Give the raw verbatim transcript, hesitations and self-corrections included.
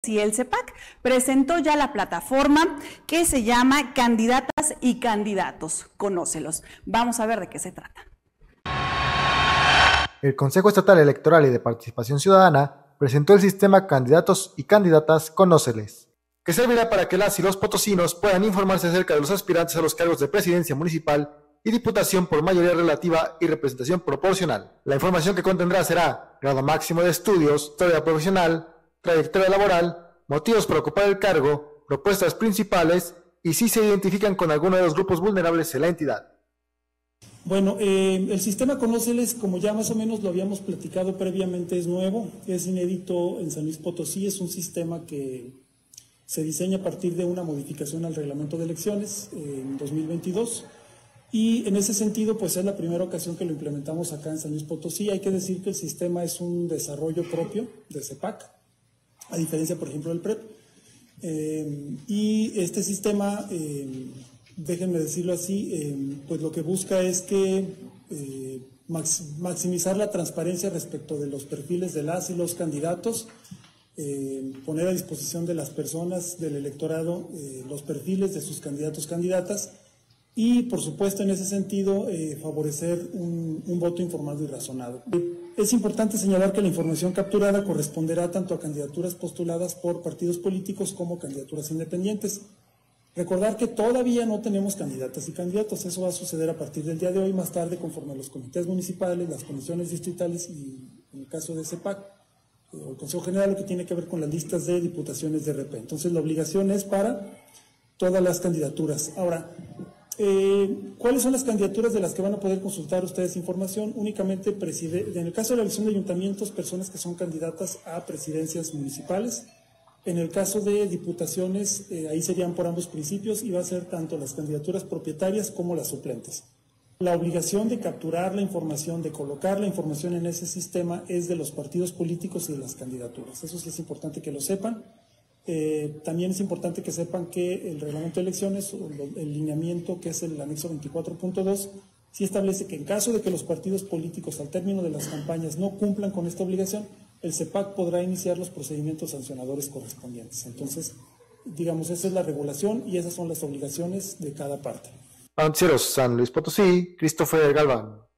sí, el C E P A C presentó ya la plataforma que se llama Candidatas y Candidatos. Conócelos. Vamos a ver de qué se trata. El Consejo Estatal Electoral y de Participación Ciudadana presentó el sistema Candidatos y Candidatas Conóceles, que servirá para que las y los potosinos puedan informarse acerca de los aspirantes a los cargos de presidencia municipal y diputación por mayoría relativa y representación proporcional. La información que contendrá será grado máximo de estudios, historia profesional, trayectoria laboral, motivos para ocupar el cargo, propuestas principales y si se identifican con alguno de los grupos vulnerables en la entidad. Bueno, eh, el sistema Conóceles, como ya más o menos lo habíamos platicado previamente, es nuevo, es inédito en San Luis Potosí, es un sistema que se diseña a partir de una modificación al reglamento de elecciones eh, en dos mil veintidós. Y en ese sentido, pues es la primera ocasión que lo implementamos acá en San Luis Potosí. Hay que decir que el sistema es un desarrollo propio de C E P A C, a diferencia, por ejemplo, del P R E P. Eh, y este sistema, eh, déjenme decirlo así, eh, pues lo que busca es que eh, max, maximizar la transparencia respecto de los perfiles de las y los candidatos, eh, poner a disposición de las personas, del electorado, eh, los perfiles de sus candidatos, candidatas, y, por supuesto, en ese sentido, eh, favorecer un, un voto informado y razonado. Es importante señalar que la información capturada corresponderá tanto a candidaturas postuladas por partidos políticos como candidaturas independientes. Recordar que todavía no tenemos candidatas y candidatos, eso va a suceder a partir del día de hoy, más tarde, conforme a los comités municipales, las comisiones distritales y, en el caso de C E P A C, eh, o el Consejo General, lo que tiene que ver con las listas de diputaciones de R P. Entonces, la obligación es para todas las candidaturas. Ahora, Eh, ¿cuáles son las candidaturas de las que van a poder consultar ustedes información? Únicamente, en el caso de la elección de ayuntamientos, personas que son candidatas a presidencias municipales. En el caso de diputaciones, eh, ahí serían por ambos principios y va a ser tanto las candidaturas propietarias como las suplentes. La obligación de capturar la información, de colocar la información en ese sistema es de los partidos políticos y de las candidaturas. Eso sí es importante que lo sepan. Eh, también es importante que sepan que el reglamento de elecciones, o el lineamiento que es el anexo veinticuatro punto dos, sí establece que en caso de que los partidos políticos al término de las campañas no cumplan con esta obligación, el C E P A C podrá iniciar los procedimientos sancionadores correspondientes. Entonces, digamos, esa es la regulación y esas son las obligaciones de cada parte. Noticieros San Luis Potosí, Christopher Galván.